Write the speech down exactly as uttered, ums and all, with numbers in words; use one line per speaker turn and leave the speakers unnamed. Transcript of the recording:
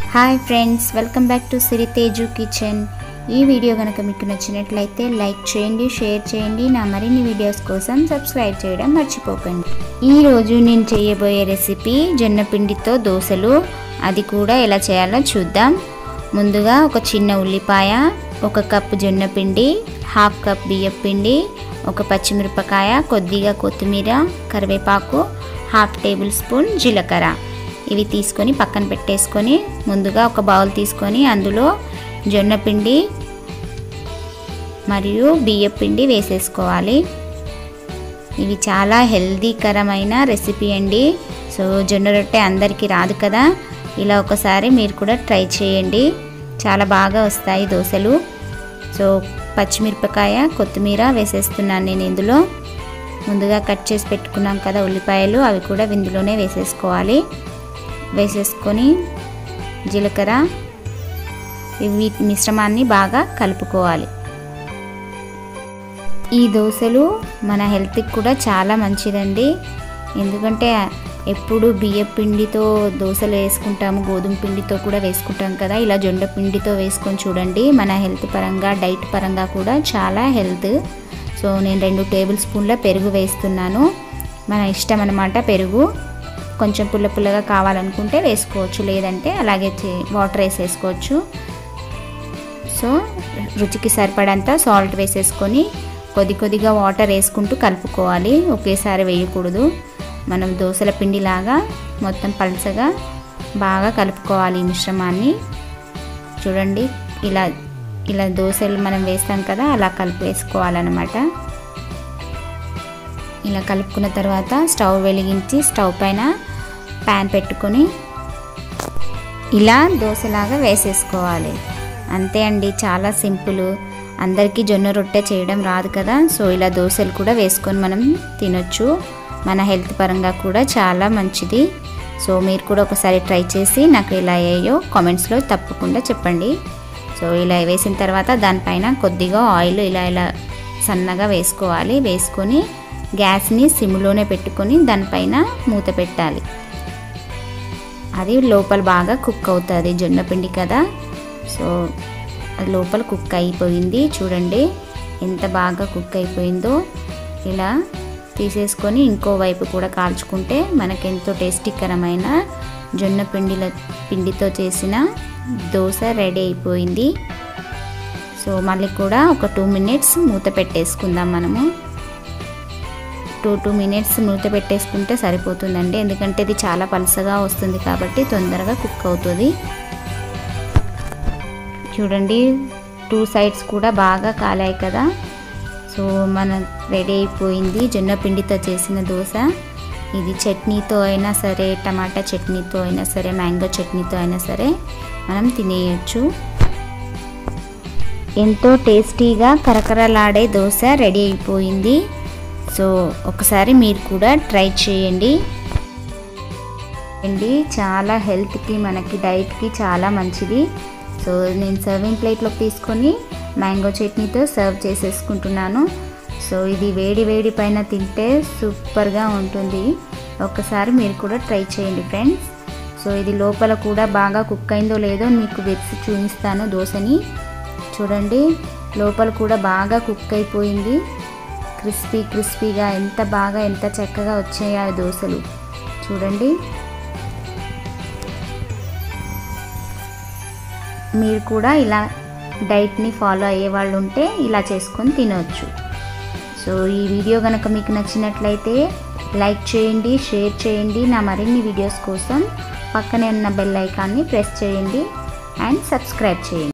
Hi friends, welcome back to Siri Teju kitchen. ఈ వీడియో కనుక మీకు నచ్చినట్లయితే లైక్ చేయండి, షేర్ చేయండి. నా మరిన్ని వీడియోస్ కోసం సబ్స్క్రైబ్ చేయడం మర్చిపోకండి. ఈరోజు నేను చేయబోయే రెసిపీ జొన్న పిండితో దోశలు. అది కూడా ఎలా చేయాలో చూద్దాం. ముందుగా ఒక చిన్న ఉల్లిపాయ, ఒక కప్పు జొన్న పిండి, హాఫ్ కప్ బియ్యం పిండి, ఒక పచ్చిమిరపకాయ, కొద్దిగా కొత్తిమీర, కరివేపాకు, హాఫ్ టేబుల్ స్పూన్ జీలకర్ర ఇవి తీసుకొని పక్కన పెట్టేసుకొని ముందుగా ఒక బౌల్ తీసుకొని అందులో జొన్న పిండి మరియు బియ్యం పిండి వేసేసుకోవాలి. ఇవి చాలా హెల్దీకరమైన రెసిపీ అండి. సో జొన్న రొట్టె అందరికీ రాదు కదా, ఇలా ఒకసారి మీరు కూడా ట్రై చేయండి, చాలా బాగా వస్తాయి దోశలు. సో పచ్చిమిరపకాయ, కొత్తిమీర వేసేస్తున్నాను నేను ఇందులో. ముందుగా కట్ చేసి పెట్టుకున్నాం కదా ఉల్లిపాయలు, అవి కూడా ఇందులోనే వేసేసుకోవాలి. వేసేసుకొని జీలకర్ర ఇవి మిశ్రమాన్ని బాగా కలుపుకోవాలి. ఈ దోశలు మన హెల్త్కి కూడా చాలా మంచిదండి. ఎందుకంటే ఎప్పుడు బియ్య పిండితో దోశలు వేసుకుంటాము, గోధుమ పిండితో కూడా వేసుకుంటాం కదా, ఇలా జొన్న పిండితో వేసుకొని చూడండి. మన హెల్త్ పరంగా, డైట్ పరంగా కూడా చాలా హెల్త్. సో నేను రెండు టేబుల్ స్పూన్ల పెరుగు వేస్తున్నాను. మన ఇష్టం అన్నమాట. పెరుగు కొంచెం పుల్ల పుల్లగా కావాలనుకుంటే వేసుకోవచ్చు, లేదంటే అలాగే వాటర్ వేసేసుకోవచ్చు. సో రుచికి సరిపడంత సాల్ట్ వేసేసుకొని కొద్ది కొద్దిగా వాటర్ వేసుకుంటూ కలుపుకోవాలి, ఒకేసారి వేయకూడదు. మనం దోశల పిండిలాగా మొత్తం పలుచగా బాగా కలుపుకోవాలి ఈ మిశ్రమాన్ని. చూడండి, ఇలా ఇలా దోశలు మనం వేస్తాం కదా, అలా కలిపి వేసుకోవాలన్నమాట. ఇలా కలుపుకున్న తర్వాత స్టవ్ వెలిగించి స్టవ్ పైన ప్యాన్ పెట్టుకొని ఇలా దోశలాగా వేసేసుకోవాలి. అంతే అండి, చాలా సింపుల్. అందరికీ జొన్న రొట్టె చేయడం రాదు కదా, సో ఇలా దోశలు కూడా వేసుకొని మనం తినొచ్చు. మన హెల్త్ పరంగా కూడా చాలా మంచిది. సో మీరు కూడా ఒకసారి ట్రై చేసి నాకు ఎలా అయ్యాయో కామెంట్స్లో తప్పకుండా చెప్పండి. సో ఇలా వేసిన తర్వాత దానిపైన కొద్దిగా ఆయిల్ ఇలా ఇలా సన్నగా వేసుకోవాలి. వేసుకొని గ్యాస్ని సిమ్లోనే పెట్టుకొని దానిపైన మూత పెట్టాలి. అది లోపల బాగా కుక్ అవుతుంది, జొన్న పిండి కదా. సో అది లోపల కుక్ అయిపోయింది. చూడండి ఎంత బాగా కుక్ అయిపోయిందో. ఇలా తీసేసుకొని ఇంకో వైపు కూడా కాల్చుకుంటే మనకెంతో టేస్టీకరమైన జొన్న పిండిల పిండితో చేసిన దోశ రెడీ అయిపోయింది. సో మళ్ళీ కూడా ఒక టూ మినిట్స్ మూత పెట్టేసుకుందాం మనము. టూ టూ మినిట్స్ మూత పెట్టేసుకుంటే సరిపోతుందండి, ఎందుకంటే ఇది చాలా పలుసగా వస్తుంది కాబట్టి తొందరగా కుక్ అవుతుంది. చూడండి, టూ సైడ్స్ కూడా బాగా కాలాయి కదా. సో మన రెడీ అయిపోయింది జొన్న పిండితో చేసిన దోశ. ఇది చట్నీతో అయినా సరే, టమాటా చట్నీతో అయినా సరే, మ్యాంగో చట్నీతో అయినా సరే మనం తినేయచ్చు. ఎంతో టేస్టీగా కరకరలాడే దోశ రెడీ అయిపోయింది. సో ఒకసారి మీరు కూడా ట్రై చేయండి అండి. చాలా హెల్త్కి, మనకి డైట్కి చాలా మంచిది. సో నేను సర్వింగ్ ప్లేట్లోకి తీసుకొని మ్యాంగో చట్నీతో సర్వ్ చేసేసుకుంటున్నాను. సో ఇది వేడి వేడి పైన తింటే సూపర్గా ఉంటుంది. ఒకసారి మీరు కూడా ట్రై చేయండి ఫ్రెండ్స్. సో ఇది లోపల కూడా బాగా కుక్ అయిందో లేదో మీకు వేసి చూపిస్తాను దోశని. చూడండి, లోపల కూడా బాగా కుక్ అయిపోయింది. క్రిస్పీ క్రిస్పీగా ఎంత బాగా ఎంత చక్కగా వచ్చాయి ఆ దోశలు. చూడండి, మీరు కూడా ఇలా డైట్ని ఫాలో అయ్యే వాళ్ళు ఉంటే ఇలా చేసుకొని తినవచ్చు. సో ఈ వీడియో కనుక మీకు నచ్చినట్లయితే లైక్ చేయండి, షేర్ చేయండి. నా మరిన్ని వీడియోస్ కోసం పక్కనే ఉన్న బెల్ ఐకాన్ని ప్రెస్ చేయండి అండ్ సబ్స్క్రైబ్ చేయండి.